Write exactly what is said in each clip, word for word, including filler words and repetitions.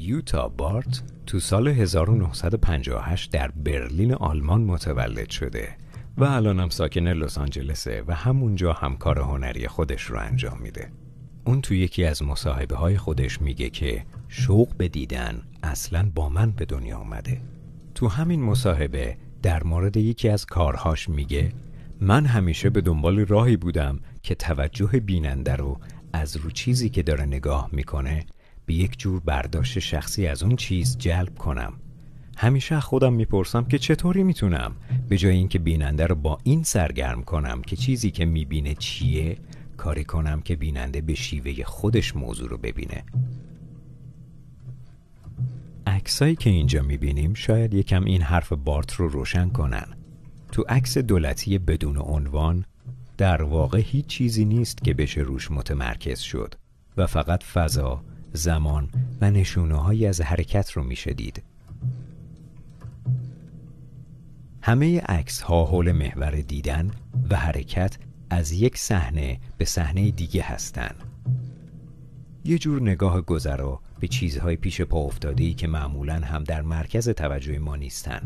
یوتا بارت تو سال هزار و نهصد و پنجاه و هشت در برلین آلمان متولد شده و الانم ساکن لس آنجلسه و همونجا هم کار هنری خودش رو انجام میده. اون تو یکی از مصاحبه های خودش میگه که شوق به دیدن اصلاً با من به دنیا اومده. تو همین مصاحبه در مورد یکی از کارهاش میگه من همیشه به دنبال راهی بودم که توجه بیننده رو از رو چیزی که داره نگاه میکنه به یک جور برداشت شخصی از اون چیز جلب کنم. همیشه خودم میپرسم که چطوری میتونم به جای اینکه بیننده رو با این سرگرم کنم که چیزی که میبینه چیه، کاری کنم که بیننده به شیوه خودش موضوع رو ببینه. عکسایی که اینجا میبینیم شاید یکم این حرف بارت رو روشن کنن. تو عکس دولتی بدون عنوان در واقع هیچ چیزی نیست که بشه روش متمرکز شد و فقط فضا، زمان و نشونه‌هایی از حرکت رو میشه دید. همه عکس‌ها حول محور دیدن و حرکت از یک صحنه به صحنه دیگه هستن. یه جور نگاه گذرا به چیزهای پیش پا افتاده‌ای که معمولاً هم در مرکز توجه ما نیستن.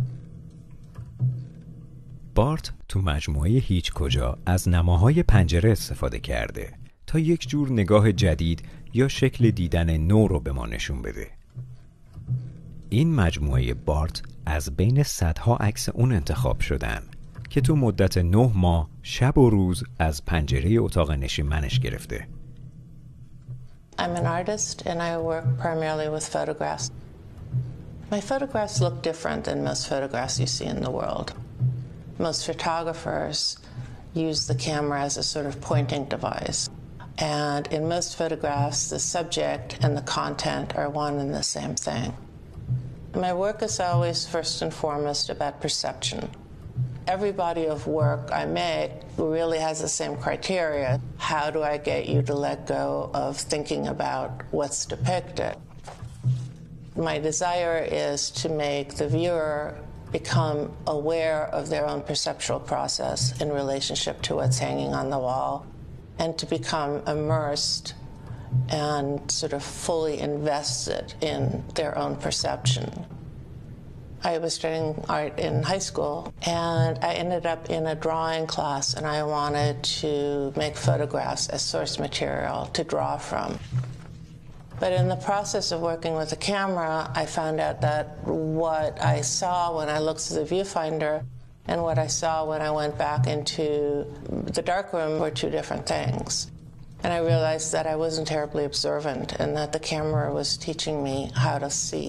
بارت تو مجموعه هیچ کجا از نماهای پنجره استفاده کرده تا یک جور نگاه جدید یا شکل دیدن نو رو به ما نشون بده. این مجموعه بارت از بین صدها عکس اون انتخاب شدن که تو مدت نه ماه شب و روز از پنجره اتاق نشیمنش گرفته. I'm an artist and I work primarily with photographs. My photographs look different than most photographs you see in the world. Most photographers use the camera as a sort of pointing device. And in most photographs, the subject and the content are one and the same thing. My work is always first and foremost about perception. Every body of work I make really has the same criteria. How do I get you to let go of thinking about what's depicted? My desire is to make the viewer become aware of their own perceptual process in relationship to what's hanging on the wall, and to become immersed and sort of fully invested in their own perception. I was studying art in high school, and I ended up in a drawing class, and I wanted to make photographs as source material to draw from. But in the process of working with the camera, I found out that what I saw when I looked through the viewfinder and what I saw when I went back into the darkroom were two different things. And I realized that I wasn't terribly observant and that the camera was teaching me how to see.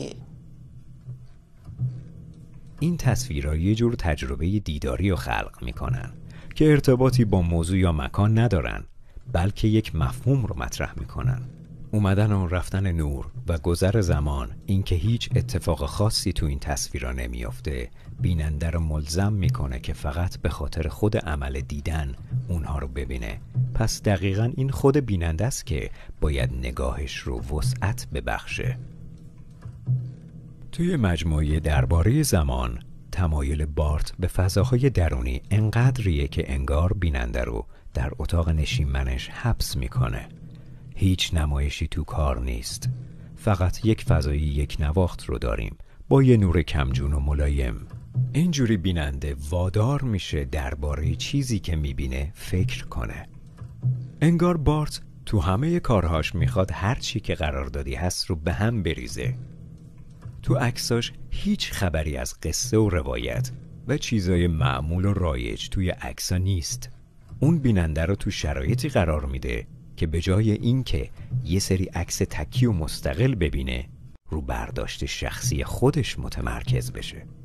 این تصویرها یه جور تجربه دیداری رو خلق میکنن که ارتباطی با موضوع یا مکان ندارن، بلکه یک مفهوم رو مطرح میکنن. اومدن و رفتن نور و گذر زمان، این که هیچ اتفاق خاصی تو این تصویرها نمیافته، بیننده رو ملزم میکنه که فقط به خاطر خود عمل دیدن اونها رو ببینه. پس دقیقاً این خود بیننده است که باید نگاهش رو وسعت ببخشه. توی مجموعه درباره زمان، تمایل بارت به فضاهای درونی انقدریه که انگار بیننده رو در اتاق نشیمنش حبس میکنه. هیچ نمایشی تو کار نیست. فقط یک فضای یک نواخت رو داریم با یه نور کمجون و ملایم. اینجوری بیننده وادار میشه درباره چیزی که میبینه فکر کنه. انگار بارت تو همه کارهاش میخواد هر چی که قراردادی هست رو به هم بریزه. تو عکساش هیچ خبری از قصه و روایت و چیزای معمول و رایج توی عکسا نیست. اون بیننده رو تو شرایطی قرار میده که به جای این که یه سری عکس تکی و مستقل ببینه، رو برداشت شخصی خودش متمرکز بشه.